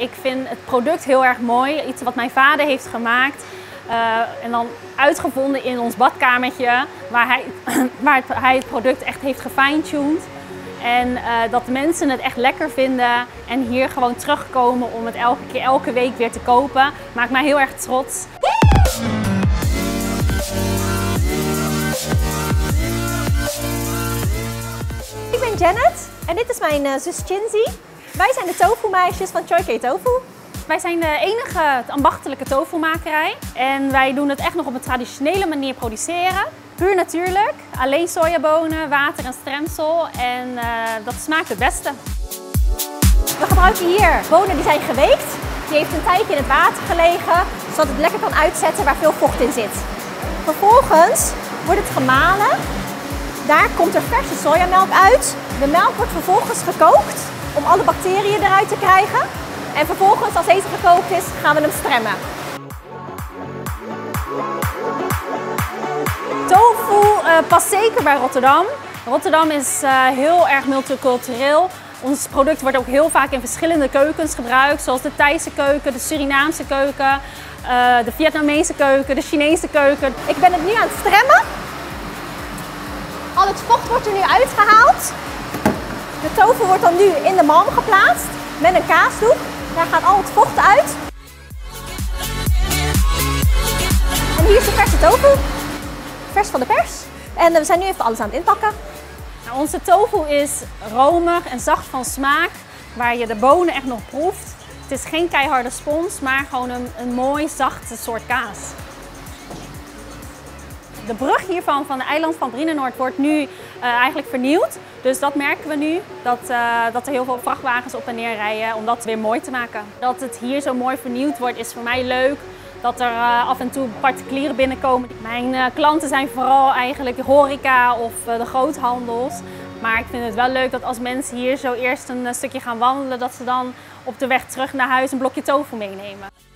Ik vind het product heel erg mooi. Iets wat mijn vader heeft gemaakt. En dan uitgevonden in ons badkamertje. Waar hij het product echt heeft gefine-tuned. En dat de mensen het echt lekker vinden. En hier gewoon terugkomen om het elke week weer te kopen. Maakt mij heel erg trots. Ik ben Janet en dit is mijn zus Chinzy. Wij zijn de tofu-meisjes van Choi Kei Tofu. Wij zijn de enige ambachtelijke tofumakerij. En wij doen het echt nog op een traditionele manier produceren. Puur natuurlijk, alleen sojabonen, water en stremsel. En dat smaakt het beste. We gebruiken hier bonen die zijn geweekt. Die heeft een tijdje in het water gelegen, zodat het lekker kan uitzetten waar veel vocht in zit. Vervolgens wordt het gemalen. Daar komt er verse sojamelk uit. De melk wordt vervolgens gekookt om alle bacteriën eruit te krijgen. En vervolgens, als deze gekookt is, gaan we hem stremmen. Tofu past zeker bij Rotterdam. Rotterdam is heel erg multicultureel. Ons product wordt ook heel vaak in verschillende keukens gebruikt, zoals de Thaise keuken, de Surinaamse keuken, de Vietnamese keuken, de Chinese keuken. Ik ben het nu aan het stremmen. Al het vocht wordt er nu uitgehaald. De tofu wordt dan nu in de malm geplaatst met een kaasdoek. Daar gaat al het vocht uit. En hier is de verse tofu. Vers van de pers. En we zijn nu even alles aan het inpakken. Nou, onze tofu is romig en zacht van smaak, waar je de bonen echt nog proeft. Het is geen keiharde spons, maar gewoon een mooi zachte soort kaas. De brug hiervan, van het eiland van Brienenoord, wordt nu eigenlijk vernieuwd. Dus dat merken we nu, dat er heel veel vrachtwagens op en neer rijden om dat weer mooi te maken. Dat het hier zo mooi vernieuwd wordt is voor mij leuk. Dat er af en toe particulieren binnenkomen. Mijn klanten zijn vooral eigenlijk de horeca of de groothandels. Maar ik vind het wel leuk dat als mensen hier zo eerst een stukje gaan wandelen, dat ze dan op de weg terug naar huis een blokje tofu meenemen.